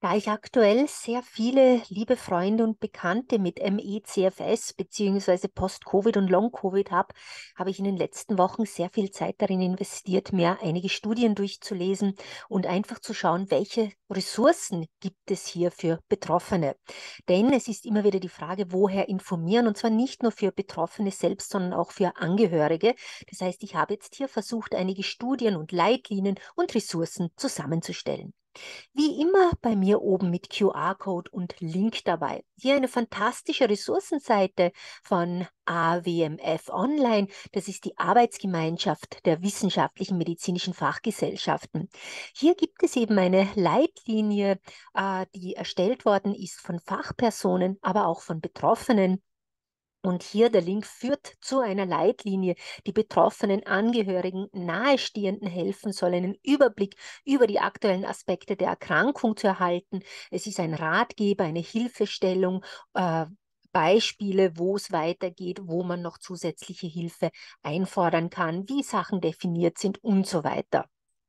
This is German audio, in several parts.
Da ich aktuell sehr viele liebe Freunde und Bekannte mit ME/CFS bzw. Post-Covid und Long-Covid habe, habe ich in den letzten Wochen sehr viel Zeit darin investiert, mir einige Studien durchzulesen und einfach zu schauen, welche Ressourcen gibt es hier für Betroffene. Denn es ist immer wieder die Frage, woher informieren, und zwar nicht nur für Betroffene selbst, sondern auch für Angehörige. Das heißt, ich habe jetzt hier versucht, einige Studien und Leitlinien und Ressourcen zusammenzustellen. Wie immer bei mir oben mit QR-Code und Link dabei. Hier eine fantastische Ressourcenseite von AWMF Online. Das ist die Arbeitsgemeinschaft der wissenschaftlichen medizinischen Fachgesellschaften. Hier gibt es eben eine Leitlinie, die erstellt worden ist von Fachpersonen, aber auch von Betroffenen. Und hier der Link führt zu einer Leitlinie, die betroffenen Angehörigen, Nahestehenden helfen soll, einen Überblick über die aktuellen Aspekte der Erkrankung zu erhalten. Es ist ein Ratgeber, eine Hilfestellung, Beispiele, wo es weitergeht, wo man noch zusätzliche Hilfe einfordern kann, wie Sachen definiert sind und so weiter.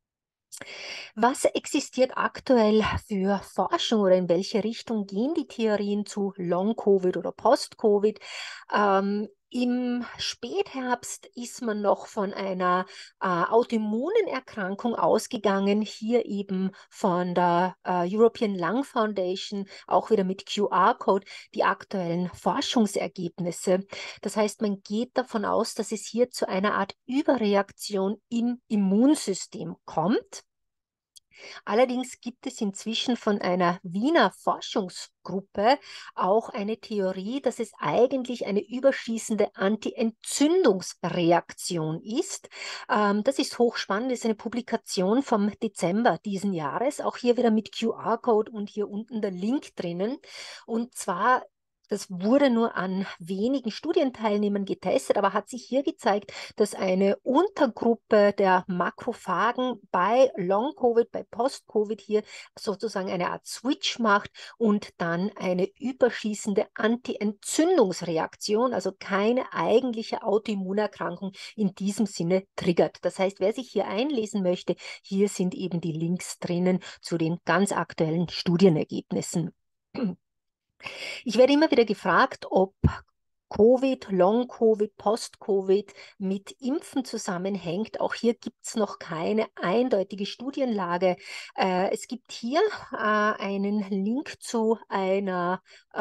Was existiert aktuell für Forschung oder in welche Richtung gehen die Theorien zu Long-Covid oder Post-Covid? Im Spätherbst ist man noch von einer autoimmunen Erkrankung ausgegangen, hier eben von der European Lung Foundation, auch wieder mit QR-Code, die aktuellen Forschungsergebnisse. Das heißt, man geht davon aus, dass es hier zu einer Art Überreaktion im Immunsystem kommt. Allerdings gibt es inzwischen von einer Wiener Forschungsgruppe auch eine Theorie, dass es eigentlich eine überschießende Anti-Entzündungsreaktion ist. Das ist hochspannend, das ist eine Publikation vom Dezember diesen Jahres, auch hier wieder mit QR-Code und hier unten der Link drinnen. Und zwar das wurde nur an wenigen Studienteilnehmern getestet, aber hat sich hier gezeigt, dass eine Untergruppe der Makrophagen bei Long-Covid, bei Post-Covid hier sozusagen eine Art Switch macht und dann eine überschießende Anti-Entzündungsreaktion, also keine eigentliche Autoimmunerkrankung in diesem Sinne triggert. Das heißt, wer sich hier einlesen möchte, hier sind eben die Links drinnen zu den ganz aktuellen Studienergebnissen. Ich werde immer wieder gefragt, ob Covid, Long-Covid, Post-Covid mit Impfen zusammenhängt. Auch hier gibt es noch keine eindeutige Studienlage. Es gibt hier einen Link zu einer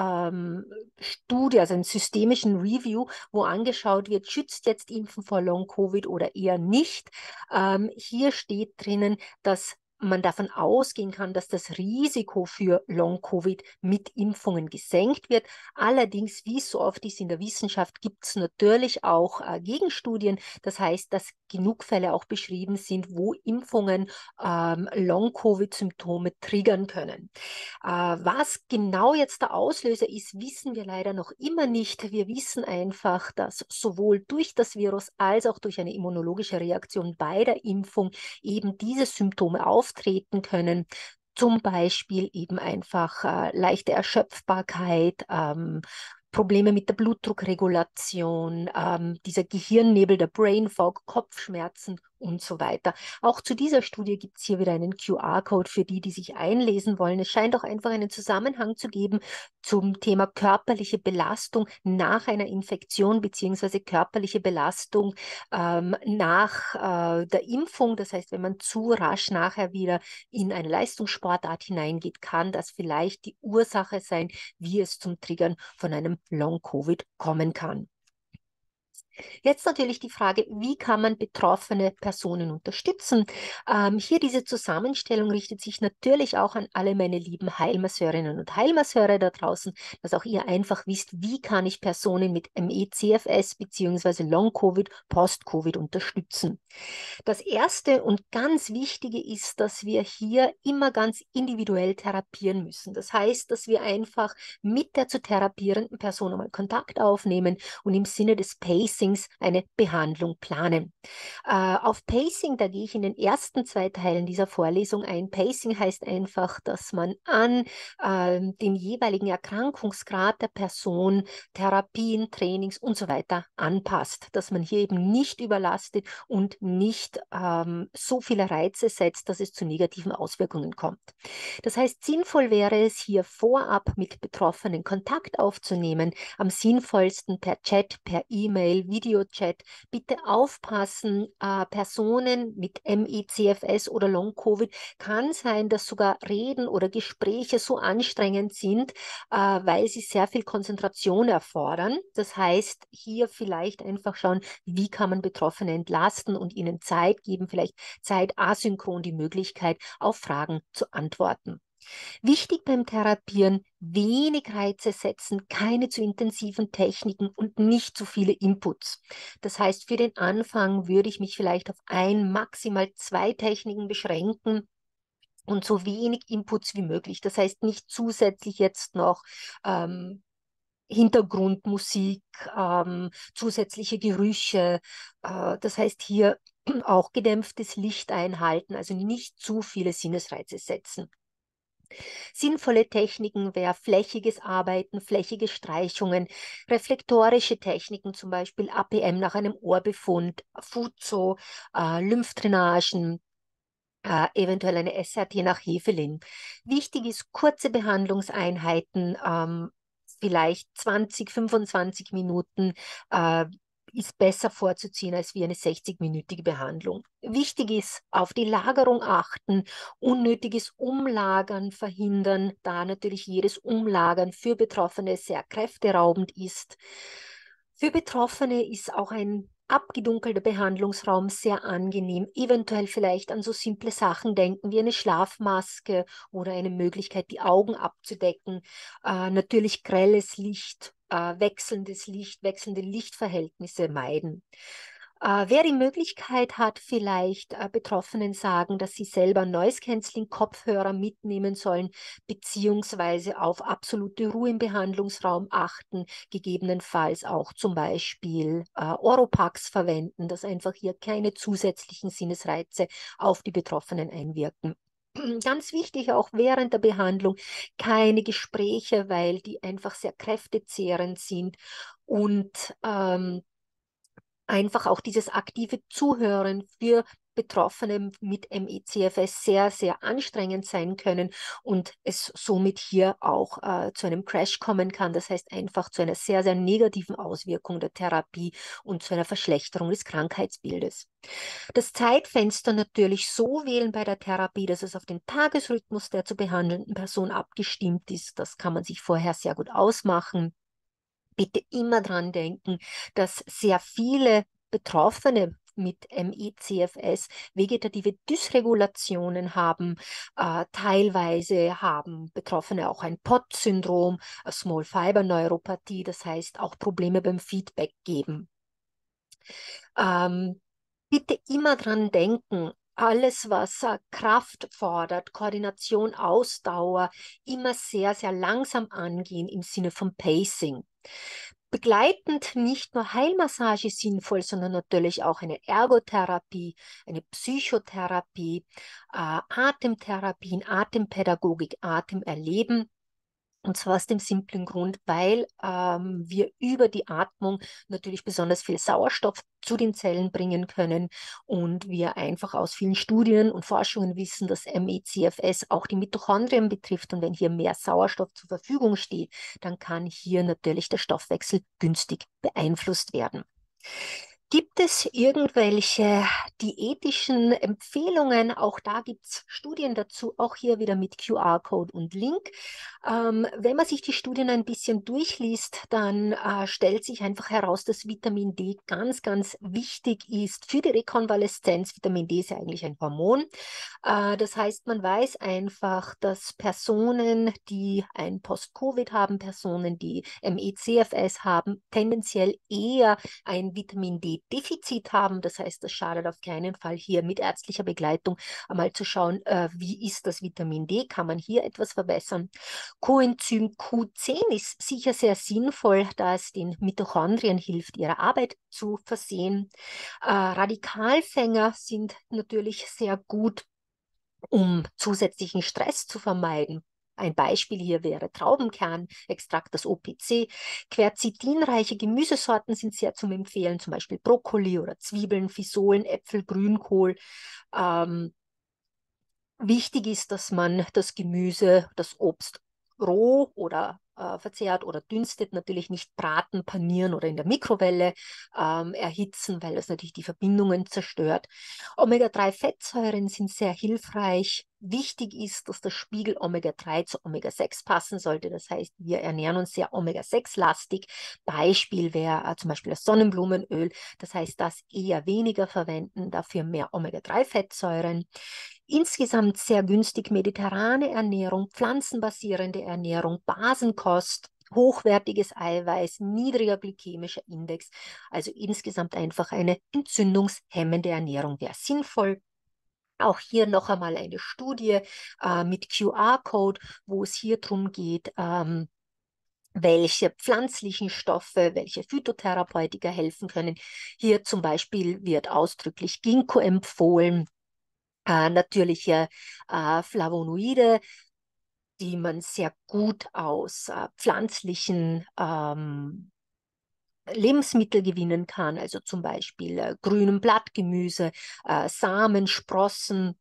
Studie, also einem systemischen Review, wo angeschaut wird, schützt jetzt Impfen vor Long-Covid oder eher nicht. Hier steht drinnen, dass man davon ausgehen kann, dass das Risiko für Long-Covid mit Impfungen gesenkt wird. Allerdings, wie es so oft ist in der Wissenschaft, gibt es natürlich auch Gegenstudien. Das heißt, dass genug Fälle auch beschrieben sind, wo Impfungen Long-Covid-Symptome triggern können. Was genau jetzt der Auslöser ist, wissen wir leider noch immer nicht. Wir wissen einfach, dass sowohl durch das Virus als auch durch eine immunologische Reaktion bei der Impfung eben diese Symptome auftreten können. Zum Beispiel eben einfach leichte Erschöpfbarkeit, Probleme mit der Blutdruckregulation, dieser Gehirnnebel, der Brain Fog, Kopfschmerzen und so weiter. Auch zu dieser Studie gibt es hier wieder einen QR-Code für die, die sich einlesen wollen. Es scheint auch einfach einen Zusammenhang zu geben zum Thema körperliche Belastung nach einer Infektion beziehungsweise körperliche Belastung nach der Impfung. Das heißt, wenn man zu rasch nachher wieder in eine Leistungssportart hineingeht, kann das vielleicht die Ursache sein, wie es zum Triggern von einem Long-Covid kommen kann. Jetzt natürlich die Frage, wie kann man betroffene Personen unterstützen? Hier diese Zusammenstellung richtet sich natürlich auch an alle meine lieben Heilmasseurinnen und Heilmasseure da draußen, dass auch ihr einfach wisst, wie kann ich Personen mit ME/CFS bzw. Long-Covid, Post-Covid unterstützen. Das erste und ganz wichtige ist, dass wir hier immer ganz individuell therapieren müssen. Das heißt, dass wir einfach mit der zu therapierenden Person einmal Kontakt aufnehmen und im Sinne des Pacing Pacings eine Behandlung planen. Auf Pacing, da gehe ich in den ersten 2 Teilen dieser Vorlesung ein. Pacing heißt einfach, dass man an den jeweiligen Erkrankungsgrad der Person Therapien, Trainings und so weiter anpasst, dass man hier eben nicht überlastet und nicht so viele Reize setzt, dass es zu negativen Auswirkungen kommt. Das heißt, sinnvoll wäre es, hier vorab mit Betroffenen Kontakt aufzunehmen, am sinnvollsten per Chat, per E-Mail, Videochat. Bitte aufpassen, Personen mit ME/CFS oder Long-Covid kann sein, dass sogar Reden oder Gespräche so anstrengend sind, weil sie sehr viel Konzentration erfordern. Das heißt, hier vielleicht einfach schauen, wie kann man Betroffene entlasten und ihnen Zeit geben, vielleicht Zeit asynchron die Möglichkeit, auf Fragen zu antworten. Wichtig beim Therapieren, wenig Reize setzen, keine zu intensiven Techniken und nicht zu viele Inputs. Das heißt, für den Anfang würde ich mich vielleicht auf maximal 2 Techniken beschränken und so wenig Inputs wie möglich. Das heißt, nicht zusätzlich jetzt noch Hintergrundmusik, zusätzliche Gerüche. Das heißt, hier auch gedämpftes Licht einhalten, also nicht zu viele Sinnesreize setzen. Sinnvolle Techniken wäre flächiges Arbeiten, flächige Streichungen, reflektorische Techniken, zum Beispiel APM nach einem Ohrbefund, Fuzo, Lymphdrainagen, eventuell eine SRT nach Hefelin. Wichtig ist kurze Behandlungseinheiten, vielleicht 20, 25 Minuten, ist besser vorzuziehen als wie eine 60-minütige Behandlung. Wichtig ist, auf die Lagerung achten, unnötiges Umlagern verhindern, da natürlich jedes Umlagern für Betroffene sehr kräfteraubend ist. Für Betroffene ist auch ein abgedunkelter Behandlungsraum sehr angenehm. Eventuell vielleicht an so simple Sachen denken wie eine Schlafmaske oder eine Möglichkeit, die Augen abzudecken. Natürlich grelles Licht, wechselnde Lichtverhältnisse meiden. Wer die Möglichkeit hat, vielleicht Betroffenen sagen, dass sie selber Noise-Canceling-Kopfhörer mitnehmen sollen, beziehungsweise auf absolute Ruhe im Behandlungsraum achten, gegebenenfalls auch zum Beispiel Oropax verwenden, dass einfach hier keine zusätzlichen Sinnesreize auf die Betroffenen einwirken. Ganz wichtig auch während der Behandlung keine Gespräche, weil die einfach sehr kräftezehrend sind und einfach auch dieses aktive Zuhören für Betroffene mit ME/CFS sehr, sehr anstrengend sein können und es somit hier auch zu einem Crash kommen kann. Das heißt einfach zu einer sehr, sehr negativen Auswirkung der Therapie und zu einer Verschlechterung des Krankheitsbildes. Das Zeitfenster natürlich so wählen bei der Therapie, dass es auf den Tagesrhythmus der zu behandelnden Person abgestimmt ist. Das kann man sich vorher sehr gut ausmachen. Bitte immer dran denken, dass sehr viele Betroffene mit ME/CFS vegetative Dysregulationen haben. Teilweise haben Betroffene auch ein POTS-Syndrom, Small Fiber Neuropathie, das heißt auch Probleme beim Feedback geben. Bitte immer dran denken, alles, was Kraft fordert, Koordination, Ausdauer, immer sehr, sehr langsam angehen im Sinne von Pacing. Begleitend nicht nur Heilmassage sinnvoll, sondern natürlich auch eine Ergotherapie, eine Psychotherapie, Atemtherapien, Atempädagogik, Atemerleben. Und zwar aus dem simplen Grund, weil wir über die Atmung natürlich besonders viel Sauerstoff zu den Zellen bringen können und wir einfach aus vielen Studien und Forschungen wissen, dass ME/CFS auch die Mitochondrien betrifft und wenn hier mehr Sauerstoff zur Verfügung steht, dann kann hier natürlich der Stoffwechsel günstig beeinflusst werden. Gibt es irgendwelche diätischen Empfehlungen? Auch da gibt es Studien dazu, auch hier wieder mit QR-Code und Link. Wenn man sich die Studien ein bisschen durchliest, dann stellt sich einfach heraus, dass Vitamin D ganz, ganz wichtig ist für die Rekonvaleszenz. Vitamin D ist ja eigentlich ein Hormon. Das heißt, man weiß einfach, dass Personen, die ein Post-Covid haben, Personen, die ME/CFS haben, tendenziell eher ein Vitamin D D-Defizit haben. Das heißt, es schadet auf keinen Fall hier mit ärztlicher Begleitung einmal zu schauen, wie ist das Vitamin D, kann man hier etwas verbessern. Coenzym Q10 ist sicher sehr sinnvoll, da es den Mitochondrien hilft, ihre Arbeit zu versehen. Radikalfänger sind natürlich sehr gut, um zusätzlichen Stress zu vermeiden. Ein Beispiel hier wäre Traubenkernextrakt, das OPC. Quercetinreiche Gemüsesorten sind sehr zum Empfehlen, zum Beispiel Brokkoli oder Zwiebeln, Fisolen, Äpfel, Grünkohl. Ähm, Wichtig ist, dass man das Gemüse, das Obst roh oder verzehrt oder dünstet, natürlich nicht braten, panieren oder in der Mikrowelle erhitzen, weil das natürlich die Verbindungen zerstört. Omega-3-Fettsäuren sind sehr hilfreich. Wichtig ist, dass der Spiegel Omega-3 zu Omega-6 passen sollte. Das heißt, wir ernähren uns sehr Omega-6-lastig. Beispiel wäre zum Beispiel das Sonnenblumenöl. Das heißt, das eher weniger verwenden, dafür mehr Omega-3-Fettsäuren. Insgesamt sehr günstig mediterrane Ernährung, pflanzenbasierende Ernährung, Basenkost, hochwertiges Eiweiß, niedriger glykämischer Index. Also insgesamt einfach eine entzündungshemmende Ernährung wäre sinnvoll. Auch hier noch einmal eine Studie mit QR-Code, wo es hier darum geht, welche pflanzlichen Stoffe, welche Phytotherapeutika helfen können. Hier zum Beispiel wird ausdrücklich Ginkgo empfohlen, natürliche Flavonoide, die man sehr gut aus pflanzlichen Lebensmittel gewinnen kann, also zum Beispiel grünem Blattgemüse, Samen, Sprossen.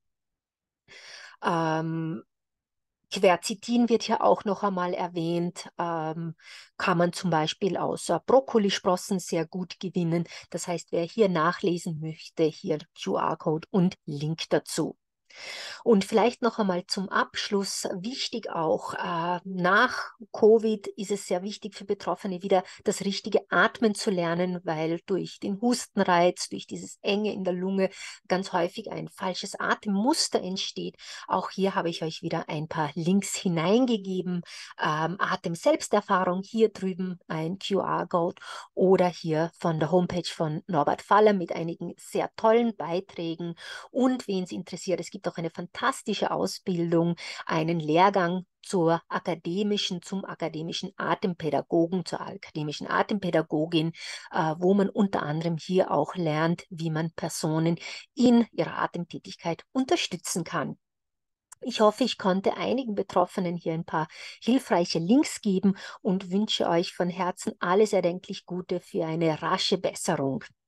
Ähm, Quercetin wird hier auch noch einmal erwähnt, kann man zum Beispiel aus Brokkolisprossen sehr gut gewinnen. Das heißt, wer hier nachlesen möchte, hier QR-Code und Link dazu. Und vielleicht noch einmal zum Abschluss, wichtig auch, nach Covid ist es sehr wichtig für Betroffene wieder das richtige Atmen zu lernen, weil durch den Hustenreiz, durch dieses Enge in der Lunge ganz häufig ein falsches Atemmuster entsteht. Auch hier habe ich euch wieder ein paar Links hineingegeben. Atem-Selbsterfahrung, hier drüben ein QR-Code oder hier von der Homepage von Norbert Faller mit einigen sehr tollen Beiträgen. Und wen es interessiert, es gibt auch eine fantastische Ausbildung, einen Lehrgang zum akademischen Atempädagogen, zur akademischen Atempädagogin, wo man unter anderem hier auch lernt, wie man Personen in ihrer Atemtätigkeit unterstützen kann. Ich hoffe, ich konnte einigen Betroffenen hier ein paar hilfreiche Links geben und wünsche euch von Herzen alles erdenklich Gute für eine rasche Besserung.